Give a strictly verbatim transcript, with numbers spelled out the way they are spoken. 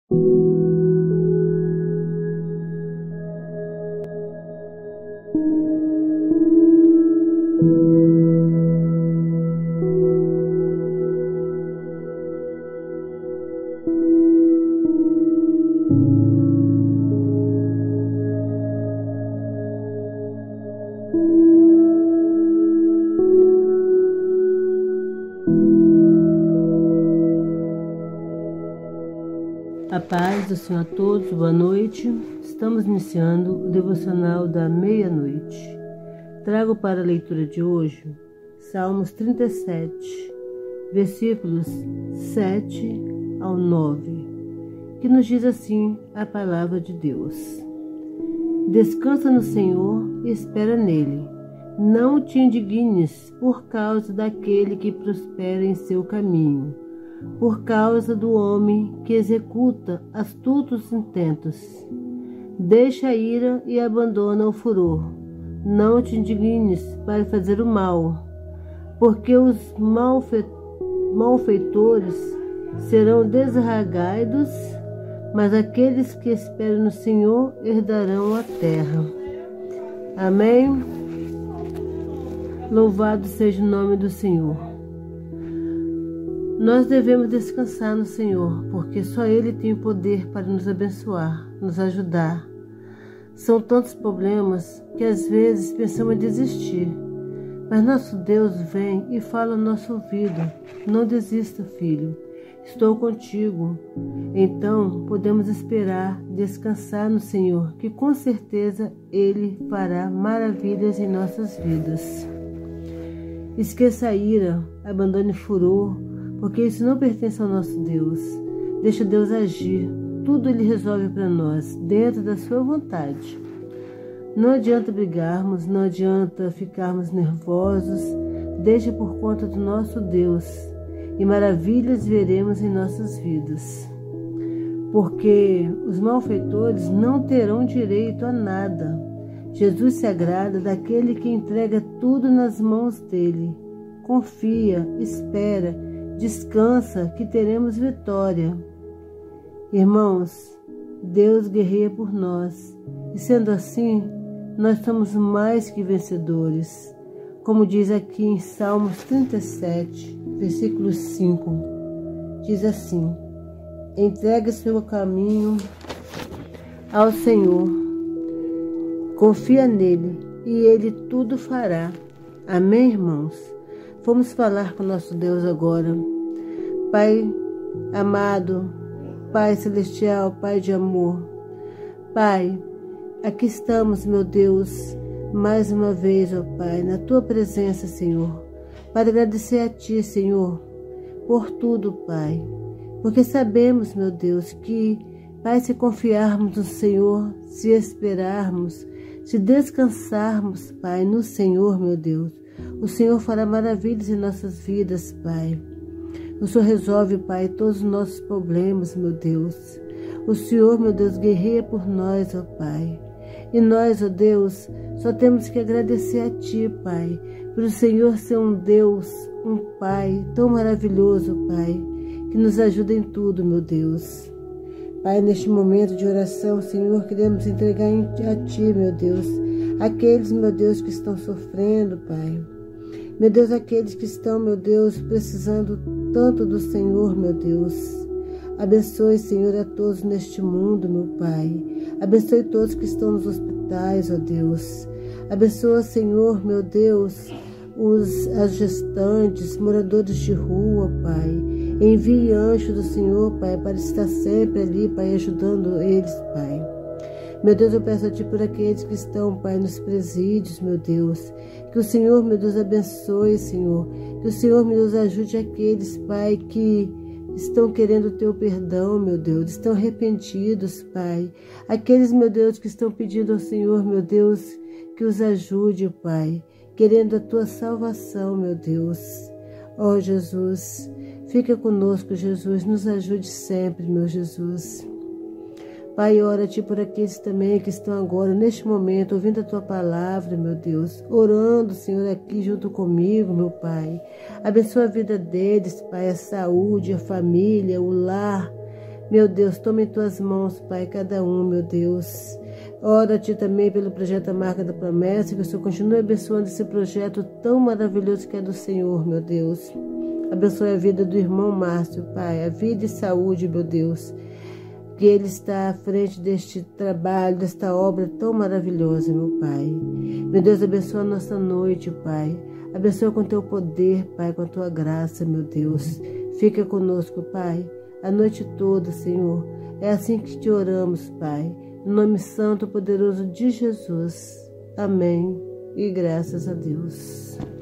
A paz do Senhor a todos, boa noite. Estamos iniciando o devocional da meia-noite. Trago para a leitura de hoje Salmos trinta e sete, versículos sete ao nove, que nos diz assim a palavra de Deus: Descansa no Senhor e espera nele. Não te indignes por causa daquele que prospera em seu caminho, por causa do homem que executa astutos intentos. Deixa a ira e abandona o furor. Não te indignes para fazer o mal, porque os malfe... malfeitores serão desarraigados, mas aqueles que esperam no Senhor herdarão a terra. Amém? Louvado seja o nome do Senhor. Nós devemos descansar no Senhor, porque só Ele tem o poder para nos abençoar, nos ajudar. São tantos problemas que às vezes pensamos em desistir, mas nosso Deus vem e fala no nosso ouvido: não desista, filho, estou contigo. Então podemos esperar, descansar no Senhor, que com certeza Ele fará maravilhas em nossas vidas. Esqueça a ira, abandone o furor, porque isso não pertence ao nosso Deus. Deixa Deus agir, tudo Ele resolve para nós, dentro da sua vontade. Não adianta brigarmos, não adianta ficarmos nervosos, deixa por conta do nosso Deus, e maravilhas veremos em nossas vidas. Porque os malfeitores não terão direito a nada. Jesus se agrada daquele que entrega tudo nas mãos dele. Confia, espera, descansa que teremos vitória. Irmãos, Deus guerreia por nós, e sendo assim, nós somos mais que vencedores. Como diz aqui em Salmos trinta e sete, versículo cinco, diz assim: entregue seu caminho ao Senhor, confia nele e ele tudo fará. Amém, irmãos? Vamos falar com nosso Deus agora. Pai amado, Pai celestial, Pai de amor, Pai, aqui estamos, meu Deus, mais uma vez, ó Pai, na Tua presença, Senhor, para agradecer a Ti, Senhor, por tudo, Pai, porque sabemos, meu Deus, que, Pai, se confiarmos no Senhor, se esperarmos, se descansarmos, Pai, no Senhor, meu Deus, o Senhor fará maravilhas em nossas vidas, Pai. O Senhor resolve, Pai, todos os nossos problemas, meu Deus. O Senhor, meu Deus, guerreia por nós, ó Pai. E nós, ó Deus, só temos que agradecer a Ti, Pai, por o Senhor ser um Deus, um Pai tão maravilhoso, Pai, que nos ajuda em tudo, meu Deus. Pai, neste momento de oração, Senhor, queremos entregar a Ti, meu Deus, aqueles, meu Deus, que estão sofrendo, Pai. Meu Deus, aqueles que estão, meu Deus, precisando tanto do Senhor, meu Deus. Abençoe, Senhor, a todos neste mundo, meu Pai. Abençoe todos que estão nos hospitais, ó Deus. Abençoa, Senhor, meu Deus, os, as gestantes, moradores de rua, Pai. Envie anjo do Senhor, Pai, para estar sempre ali, Pai, ajudando eles, Pai. Meu Deus, eu peço a Ti por aqueles que estão, Pai, nos presídios, meu Deus. Que o Senhor, meu Deus, abençoe, Senhor. Que o Senhor, meu Deus, ajude aqueles, Pai, que estão querendo o Teu perdão, meu Deus. Estão arrependidos, Pai. Aqueles, meu Deus, que estão pedindo ao Senhor, meu Deus, que os ajude, Pai. Querendo a Tua salvação, meu Deus. Ó Jesus, fica conosco, Jesus. Nos ajude sempre, meu Jesus. Pai, ora a Ti por aqueles também que estão agora, neste momento, ouvindo a Tua palavra, meu Deus, orando, Senhor, aqui junto comigo, meu Pai. Abençoa a vida deles, Pai, a saúde, a família, o lar. Meu Deus, toma em tuas mãos, Pai, cada um, meu Deus. Oro a Ti também pelo projeto A Marca da Promessa, que o Senhor continue abençoando esse projeto tão maravilhoso que é do Senhor, meu Deus. Abençoe a vida do irmão Márcio, Pai, a vida e saúde, meu Deus. Que ele está à frente deste trabalho, desta obra tão maravilhosa, meu Pai. Meu Deus, abençoa a nossa noite, Pai. Abençoa com Teu poder, Pai, com a Tua graça, meu Deus. Fica conosco, Pai, a noite toda, Senhor. É assim que Te oramos, Pai. No nome santo e poderoso de Jesus. Amém. E graças a Deus.